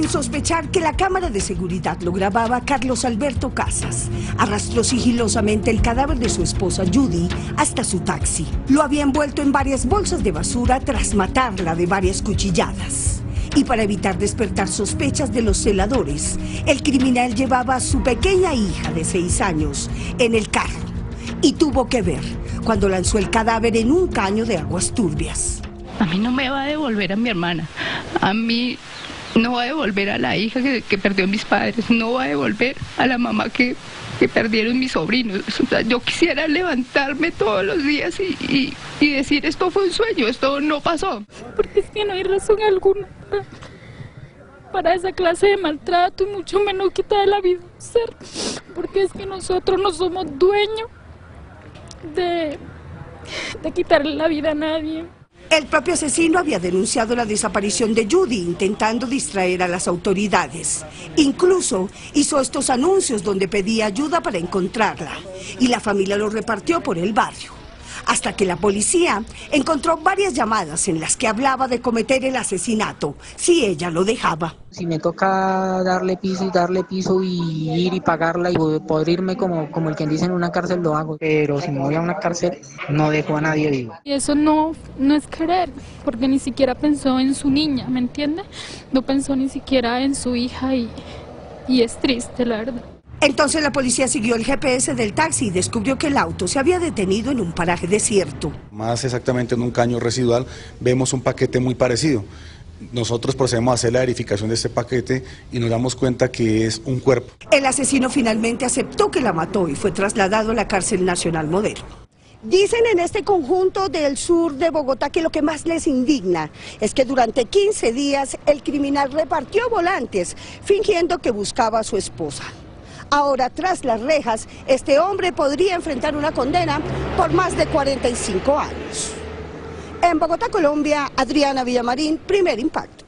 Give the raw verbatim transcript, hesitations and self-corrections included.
Sin sospechar que la cámara de seguridad lo grababa, Carlos Alberto Casas arrastró sigilosamente el cadáver de su esposa Judy hasta su taxi. Lo había envuelto en varias bolsas de basura tras matarla de varias cuchilladas. Y para evitar despertar sospechas de los celadores, el criminal llevaba a su pequeña hija de seis años en el carro y tuvo que ver cuando lanzó el cadáver en un caño de aguas turbias. A mí no me va a devolver a mi hermana, a mí no va a devolver a la hija que, que perdió mis padres, no va a devolver a la mamá que, que perdieron mis sobrinos. O sea, yo quisiera levantarme todos los días y, y, y decir esto fue un sueño, esto no pasó. Porque es que no hay razón alguna para, para esa clase de maltrato y mucho menos quitar la vida a un ser. Porque es que nosotros no somos dueños de, de quitarle la vida a nadie. El propio asesino había denunciado la desaparición de Judy, intentando distraer a las autoridades. Incluso hizo estos anuncios donde pedía ayuda para encontrarla, y la familia lo repartió por el barrio. Hasta que la policía encontró varias llamadas en las que hablaba de cometer el asesinato, si ella lo dejaba. Si me toca darle piso y darle piso y ir y pagarla y poder irme como, como el que dice en una cárcel, lo hago. Pero si me voy a una cárcel, no dejo a nadie vivo. Y eso no, no es querer, porque ni siquiera pensó en su niña, ¿me entiende? No pensó ni siquiera en su hija y, y es triste, la verdad. Entonces la policía siguió el G P S del taxi y descubrió que el auto se había detenido en un paraje desierto. Más exactamente en un caño residual vemos un paquete muy parecido. Nosotros procedemos a hacer la verificación de este paquete y nos damos cuenta que es un cuerpo. El asesino finalmente aceptó que la mató y fue trasladado a la cárcel nacional Modelo. Dicen en este conjunto del sur de Bogotá que lo que más les indigna es que durante quince días el criminal repartió volantes fingiendo que buscaba a su esposa. Ahora, tras las rejas, este hombre podría enfrentar una condena por más de cuarenta y cinco años. En Bogotá, Colombia, Adriana Villamarín, Primer Impacto.